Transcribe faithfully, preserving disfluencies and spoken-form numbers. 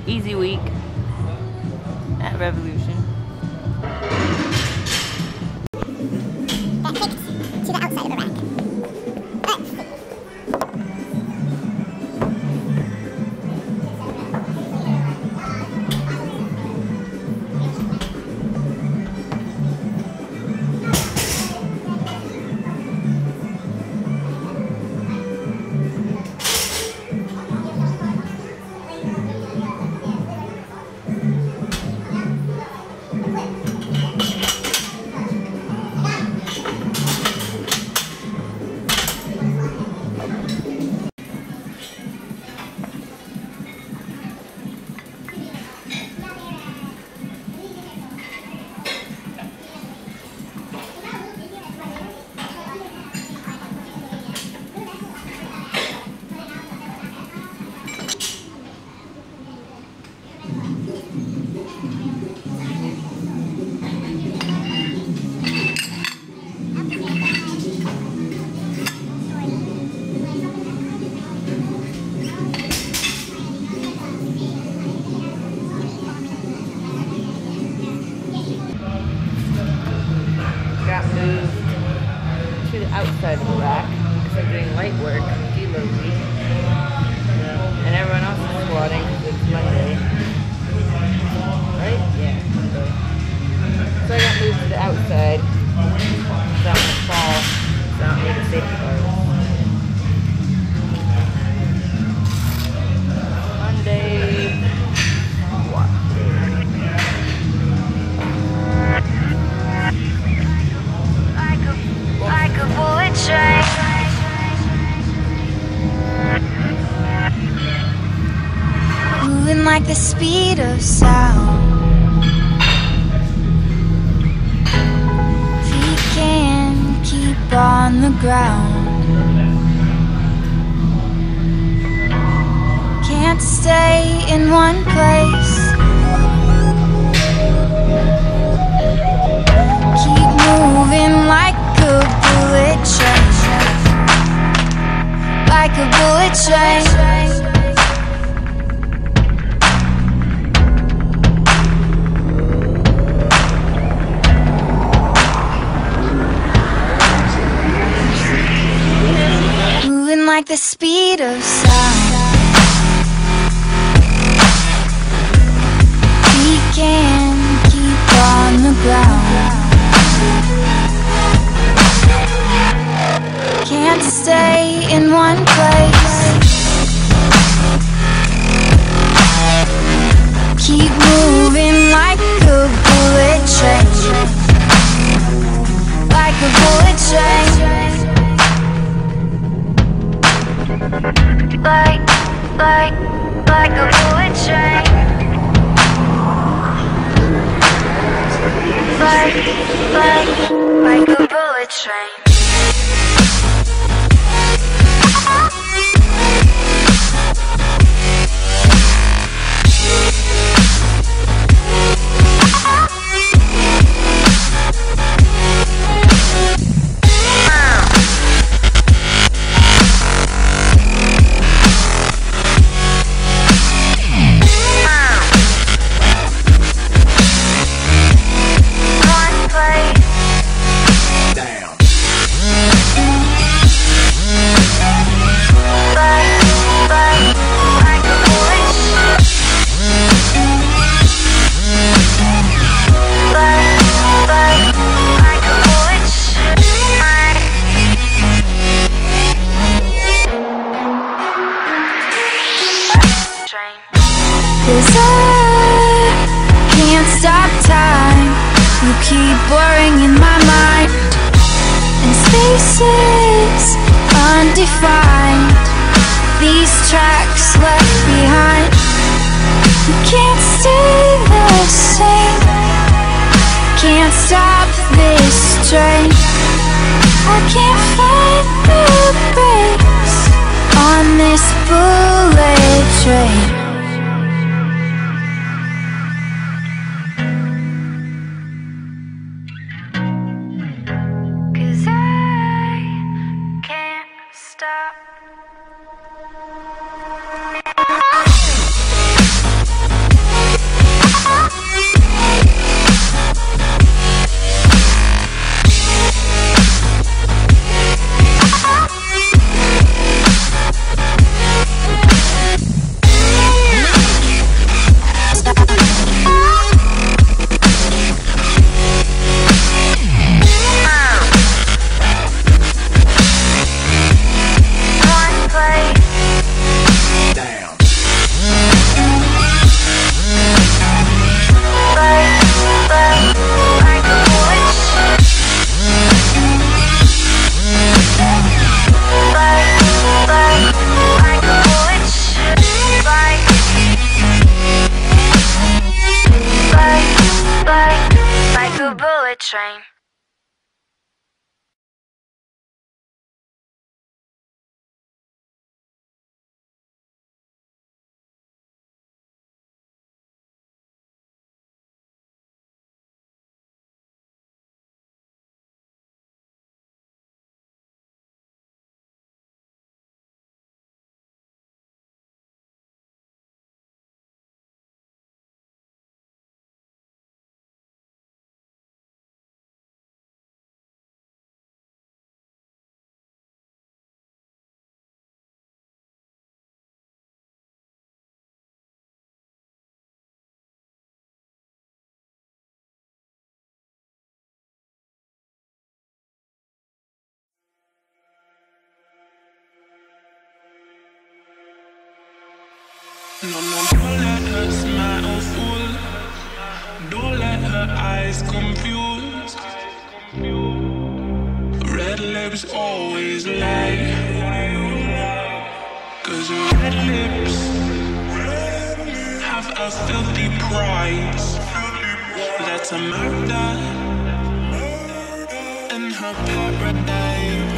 Easy week at Revolution. Get picked to the outside of the rack. Let's see. To the outside of the rack because I'm doing light work, deload week, and everyone else is squatting because it's Monday, right? Yeah, Monday. So I got moved to the outside so I'm gonna fall, so I don't need a safety guard. Monday, squat day. Like a bullet train, moving like the speed of sound. Feet can't keep on the ground, can't stay in one place. Keep moving like a bullet train, like a bullet train. Moving like the speed of sound. We can keep on the ground, can't stay in one place. Keep moving like a bullet train, like a bullet train. Like, like, like a bullet train. Like, like, like a bullet train. Cause I can't stop time. You keep blurring in my mind, and spaces undefined, these tracks left behind. You can't stay the same, can't stop this train. I can't find the brakes on this bullet train. Stop. train. No, no, don't let her smile fool. Don't let her eyes confuse. Red lips always lie. Cause red lips have a filthy price. That's a murder in her paradise.